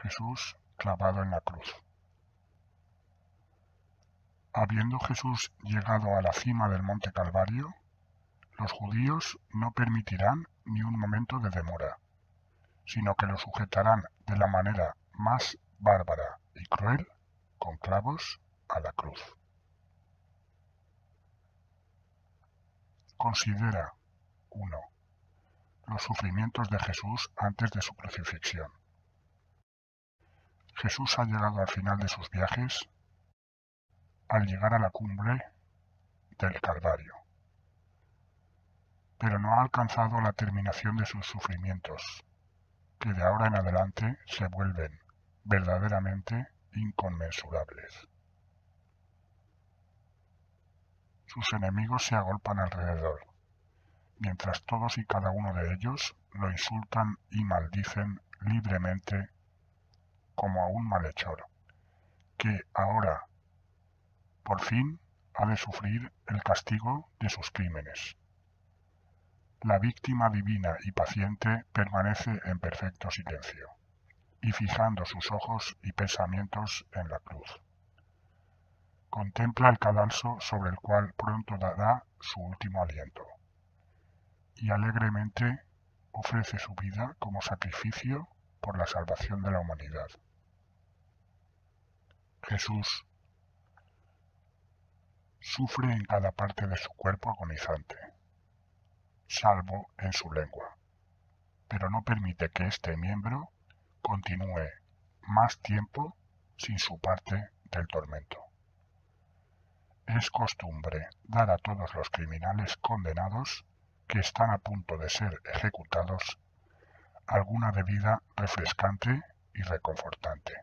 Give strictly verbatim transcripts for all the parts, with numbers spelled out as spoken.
Jesús clavado en la cruz. Habiendo Jesús llegado a la cima del monte Calvario, los judíos no permitirán ni un momento de demora, sino que lo sujetarán de la manera más bárbara y cruel, con clavos, a la cruz. Considera uno. Los sufrimientos de Jesús antes de su crucifixión. Jesús ha llegado al final de sus viajes al llegar a la cumbre del Calvario, pero no ha alcanzado la terminación de sus sufrimientos, que de ahora en adelante se vuelven verdaderamente inconmensurables. Sus enemigos se agolpan alrededor, mientras todos y cada uno de ellos lo insultan y maldicen libremente como a un malhechor, que ahora, por fin, ha de sufrir el castigo de sus crímenes. La víctima divina y paciente permanece en perfecto silencio, y fijando sus ojos y pensamientos en la cruz. Contempla el cadalso sobre el cual pronto dará su último aliento, y alegremente ofrece su vida como sacrificio por la salvación de la humanidad. Jesús sufre en cada parte de su cuerpo agonizante, salvo en su lengua, pero no permite que este miembro continúe más tiempo sin su parte del tormento. Es costumbre dar a todos los criminales condenados que están a punto de ser ejecutados alguna bebida refrescante y reconfortante.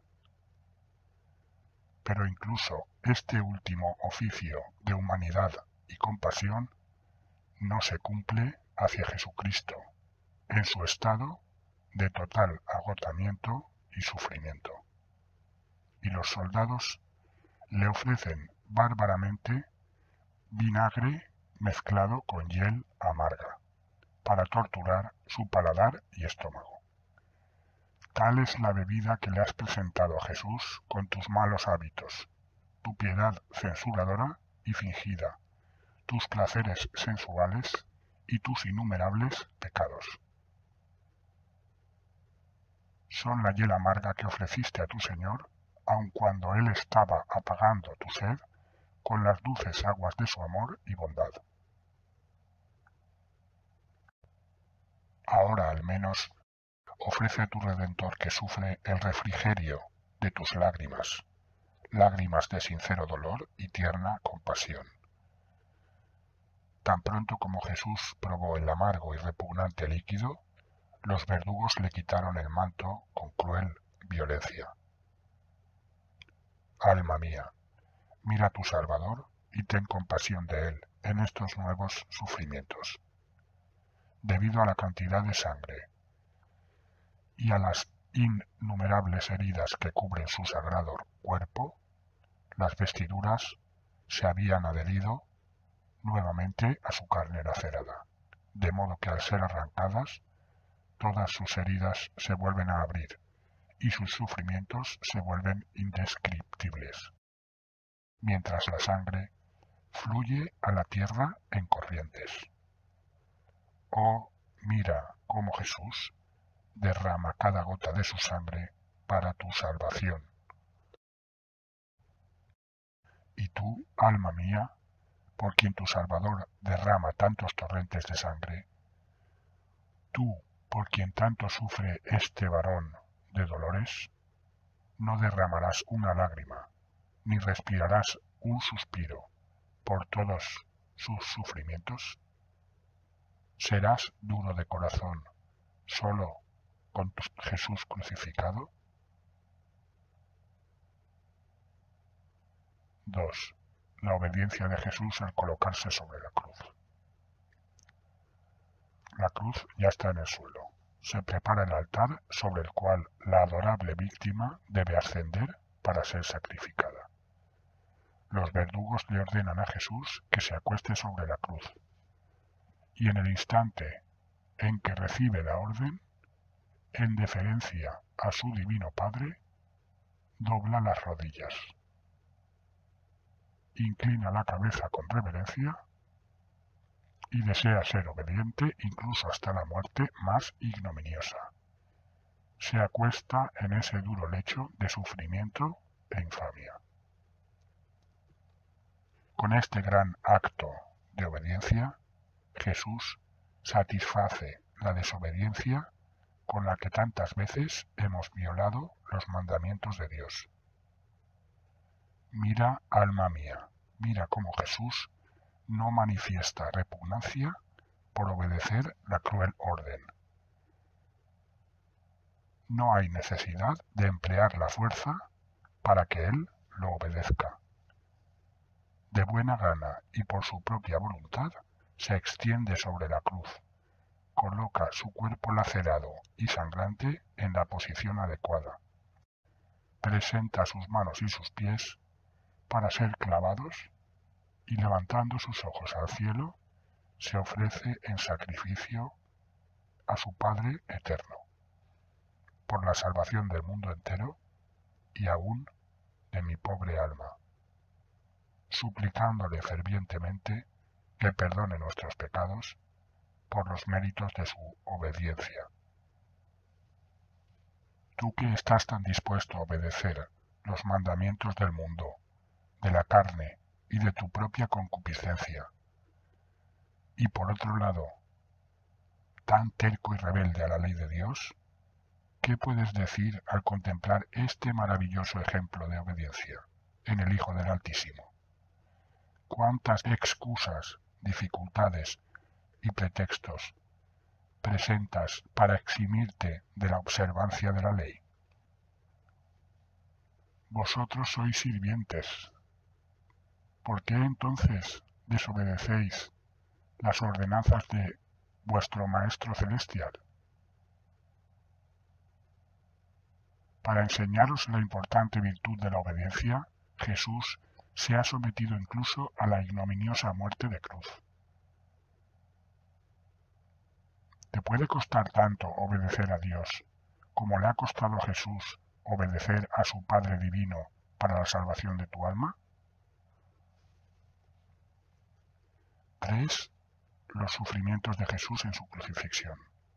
Pero incluso este último oficio de humanidad y compasión no se cumple hacia Jesucristo en su estado de total agotamiento y sufrimiento. Y los soldados le ofrecen bárbaramente vinagre mezclado con hiel amarga para torturar su paladar y estómago. Tal es la bebida que le has presentado a Jesús con tus malos hábitos, tu piedad censuradora y fingida, tus placeres sensuales y tus innumerables pecados. Son la hiel amarga que ofreciste a tu Señor, aun cuando Él estaba apagando tu sed con las dulces aguas de su amor y bondad. Ahora al menos ofrece a tu Redentor que sufre el refrigerio de tus lágrimas, lágrimas de sincero dolor y tierna compasión. Tan pronto como Jesús probó el amargo y repugnante líquido, los verdugos le quitaron el manto con cruel violencia. Alma mía, mira a tu Salvador y ten compasión de él en estos nuevos sufrimientos. Debido a la cantidad de sangre y a las innumerables heridas que cubren su sagrado cuerpo, las vestiduras se habían adherido nuevamente a su carne lacerada, de modo que al ser arrancadas, todas sus heridas se vuelven a abrir y sus sufrimientos se vuelven indescriptibles, mientras la sangre fluye a la tierra en corrientes. Oh, mira cómo Jesús derrama cada gota de su sangre para tu salvación. Y tú, alma mía, por quien tu Salvador derrama tantos torrentes de sangre, tú, por quien tanto sufre este varón de dolores, no derramarás una lágrima, ni respirarás un suspiro por todos sus sufrimientos. ¿Serás duro de corazón solo con tu Jesús crucificado? dos. La obediencia de Jesús al colocarse sobre la cruz. La cruz ya está en el suelo. Se prepara el altar sobre el cual la adorable víctima debe ascender para ser sacrificada. Los verdugos le ordenan a Jesús que se acueste sobre la cruz, y en el instante en que recibe la orden, en deferencia a su divino Padre, dobla las rodillas, inclina la cabeza con reverencia y desea ser obediente incluso hasta la muerte más ignominiosa. Se acuesta en ese duro lecho de sufrimiento e infamia. Con este gran acto de obediencia, Jesús satisface la desobediencia con la que tantas veces hemos violado los mandamientos de Dios. Mira, alma mía, mira cómo Jesús no manifiesta repugnancia por obedecer la cruel orden. No hay necesidad de emplear la fuerza para que Él lo obedezca. De buena gana y por su propia voluntad se extiende sobre la cruz, coloca su cuerpo lacerado y sangrante en la posición adecuada, presenta sus manos y sus pies para ser clavados y levantando sus ojos al cielo, se ofrece en sacrificio a su Padre eterno, por la salvación del mundo entero y aún de mi pobre alma, suplicándole fervientemente que perdone nuestros pecados por los méritos de su obediencia. Tú que estás tan dispuesto a obedecer los mandamientos del mundo, de la carne y de tu propia concupiscencia, y por otro lado, tan terco y rebelde a la ley de Dios, ¿qué puedes decir al contemplar este maravilloso ejemplo de obediencia en el Hijo del Altísimo? ¿Cuántas excusas, dificultades y pretextos presentas para eximirte de la observancia de la ley? Vosotros sois sirvientes. ¿Por qué entonces desobedecéis las ordenanzas de vuestro Maestro Celestial? Para enseñaros la importante virtud de la obediencia, Jesús se ha sometido incluso a la ignominiosa muerte de cruz. ¿Te puede costar tanto obedecer a Dios como le ha costado a Jesús obedecer a su Padre Divino para la salvación de tu alma? tres. Los sufrimientos de Jesús en su crucifixión.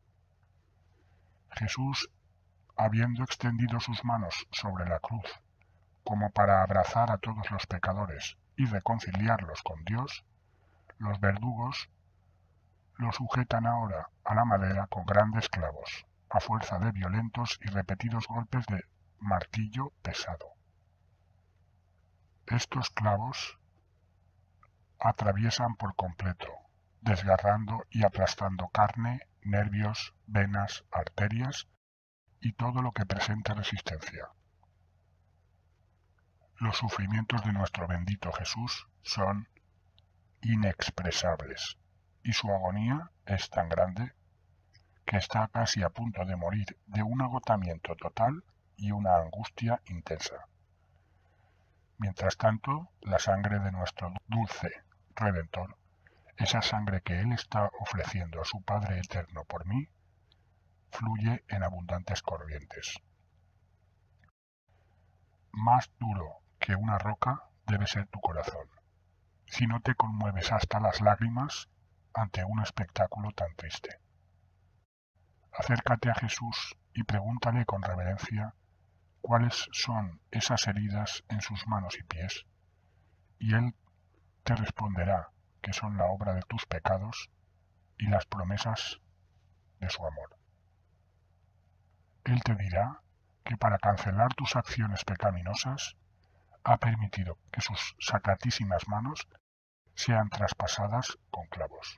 Jesús, habiendo extendido sus manos sobre la cruz, como para abrazar a todos los pecadores y reconciliarlos con Dios, los verdugos lo sujetan ahora a la madera con grandes clavos, a fuerza de violentos y repetidos golpes de martillo pesado. Estos clavos atraviesan por completo, desgarrando y aplastando carne, nervios, venas, arterias y todo lo que presenta resistencia. Los sufrimientos de nuestro bendito Jesús son inexpresables y su agonía es tan grande que está casi a punto de morir de un agotamiento total y una angustia intensa. Mientras tanto, la sangre de nuestro dulce Redentor, esa sangre que Él está ofreciendo a su Padre Eterno por mí, fluye en abundantes corrientes. Más duro que una roca debe ser tu corazón, si no te conmueves hasta las lágrimas ante un espectáculo tan triste. Acércate a Jesús y pregúntale con reverencia cuáles son esas heridas en sus manos y pies, y Él te responderá que son la obra de tus pecados y las promesas de su amor. Él te dirá que para cancelar tus acciones pecaminosas ha permitido que sus sacratísimas manos sean traspasadas con clavos.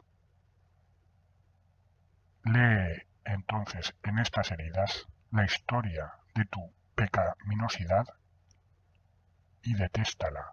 Lee entonces en estas heridas la historia de tu pecaminosidad y detéstala.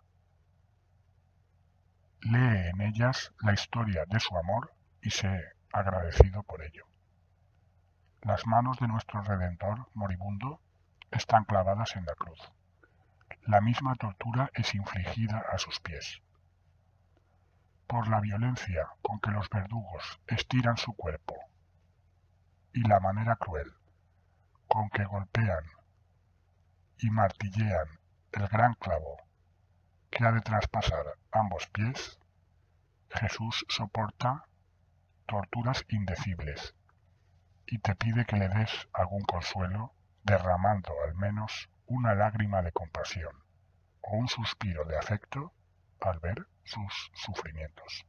Lee en ellas la historia de su amor y sé agradecido por ello. Las manos de nuestro Redentor moribundo están clavadas en la cruz. La misma tortura es infligida a sus pies. Por la violencia con que los verdugos estiran su cuerpo y la manera cruel con que golpean y martillean el gran clavo que ha de traspasar ambos pies, Jesús soporta torturas indecibles y te pide que le des algún consuelo derramando al menos una lágrima de compasión o un suspiro de afecto al ver sus sufrimientos.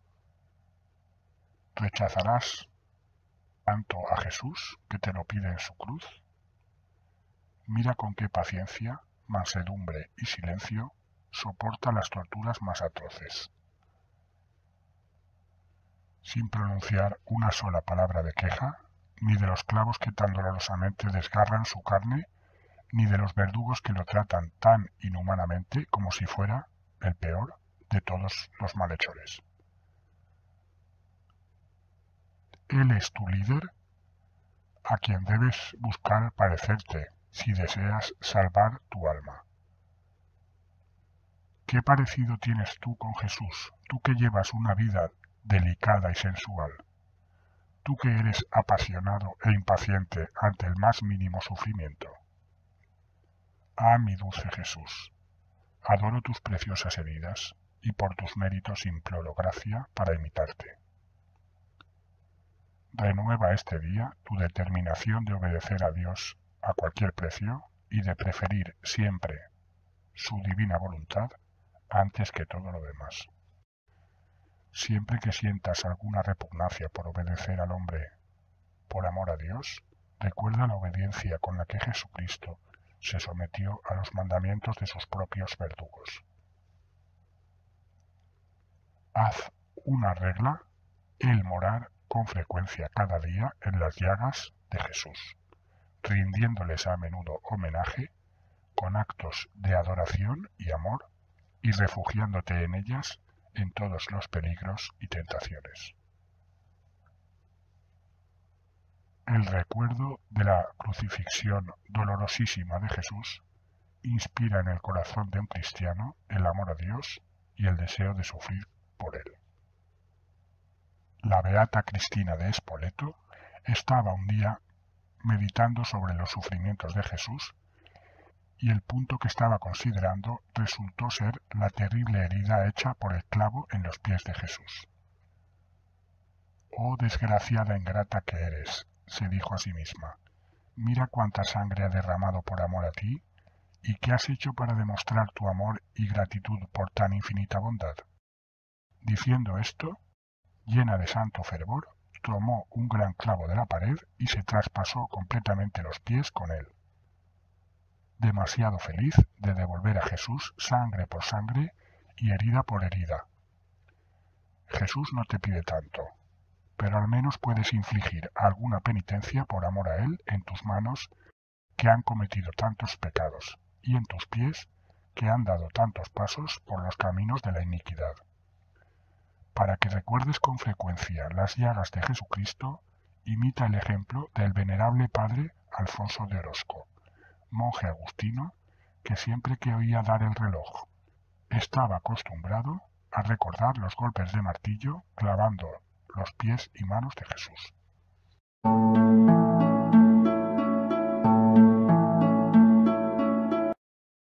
¿Rechazarás tanto a Jesús que te lo pide en su cruz? Mira con qué paciencia, mansedumbre y silencio soporta las torturas más atroces, sin pronunciar una sola palabra de queja, ni de los clavos que tan dolorosamente desgarran su carne, ni de los verdugos que lo tratan tan inhumanamente como si fuera el peor de todos los malhechores. Él es tu líder, a quien debes buscar parecerte si deseas salvar tu alma. ¿Qué parecido tienes tú con Jesús, tú que llevas una vida delicada y sensual? Tú que eres apasionado e impaciente ante el más mínimo sufrimiento. Ah, mi dulce Jesús, adoro tus preciosas heridas y por tus méritos imploro gracia para imitarte. Renueva este día tu determinación de obedecer a Dios a cualquier precio y de preferir siempre su divina voluntad antes que todo lo demás. Siempre que sientas alguna repugnancia por obedecer al hombre por amor a Dios, recuerda la obediencia con la que Jesucristo se sometió a los mandamientos de sus propios verdugos. Haz una regla el morar con frecuencia cada día en las llagas de Jesús, rindiéndoles a menudo homenaje con actos de adoración y amor y refugiándote en ellas en todos los peligros y tentaciones. El recuerdo de la crucifixión dolorosísima de Jesús inspira en el corazón de un cristiano el amor a Dios y el deseo de sufrir por él. La beata Cristina de Spoleto estaba un día meditando sobre los sufrimientos de Jesús y el punto que estaba considerando resultó ser la terrible herida hecha por el clavo en los pies de Jesús. «Oh desgraciada ingrata que eres», se dijo a sí misma, «mira cuánta sangre ha derramado por amor a ti, y qué has hecho para demostrar tu amor y gratitud por tan infinita bondad». Diciendo esto, llena de santo fervor, tomó un gran clavo de la pared y se traspasó completamente los pies con él. Demasiado feliz de devolver a Jesús sangre por sangre y herida por herida. Jesús no te pide tanto, pero al menos puedes infligir alguna penitencia por amor a Él en tus manos que han cometido tantos pecados y en tus pies que han dado tantos pasos por los caminos de la iniquidad. Para que recuerdes con frecuencia las llagas de Jesucristo, imita el ejemplo del venerable padre Alfonso de Orozco, monje agustino que siempre que oía dar el reloj estaba acostumbrado a recordar los golpes de martillo clavando los pies y manos de Jesús.